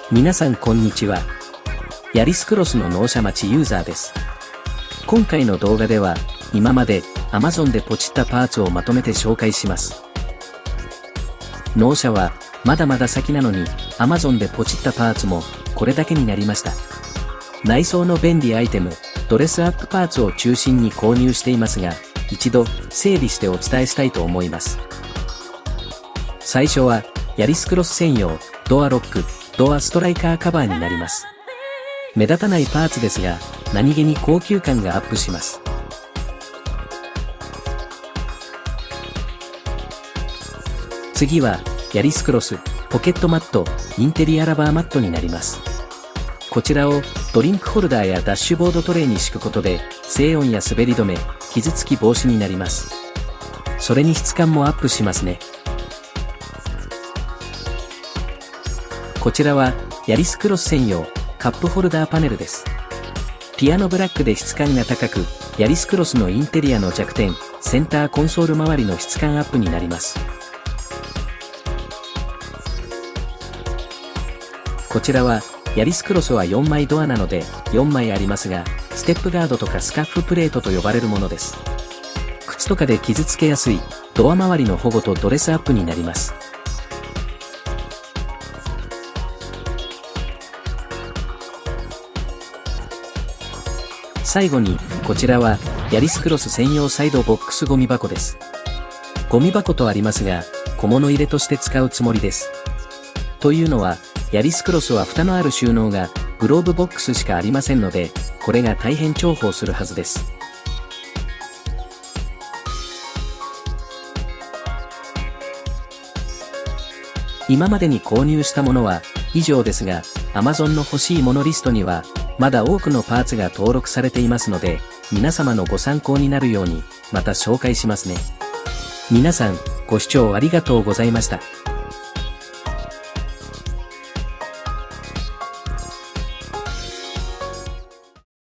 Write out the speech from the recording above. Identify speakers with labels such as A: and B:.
A: 皆さんこんにちは。ヤリスクロスの納車待ちユーザーです。今回の動画では、今まで Amazon でポチったパーツをまとめて紹介します。納車はまだまだ先なのに、Amazon でポチったパーツもこれだけになりました。内装の便利アイテム、ドレスアップパーツを中心に購入していますが、一度整理してお伝えしたいと思います。最初は、ヤリスクロス専用、ドアロック、ドアストライカーカバーになります。目立たないパーツですが、何気に高級感がアップします。次は、ヤリスクロス、ポケットマット、インテリアラバーマットになります。こちらをドリンクホルダーやダッシュボードトレイに敷くことで、静音や滑り止め、傷つき防止になります。それに質感もアップしますね。こちらは、ヤリスクロス専用、カップホルダーパネルです。ピアノブラックで質感が高く、ヤリスクロスのインテリアの弱点、センターコンソール周りの質感アップになります。こちらは、ヤリスクロスは4枚ドアなので、4枚ありますが、ステップガードとかスカッフプレートと呼ばれるものです。靴とかで傷つけやすい、ドア周りの保護とドレスアップになります。最後に、こちらは、ヤリスクロス専用サイドボックスゴミ箱です。ゴミ箱とありますが、小物入れとして使うつもりです。というのは、ヤリスクロスは蓋のある収納が、グローブボックスしかありませんので、これが大変重宝するはずです。今までに購入したものは、以上ですが、Amazon の欲しいものリストには、まだ多くのパーツが登録されていますので、皆様のご参考になるように、また紹介しますね。皆さん、ご視聴ありがとうございました。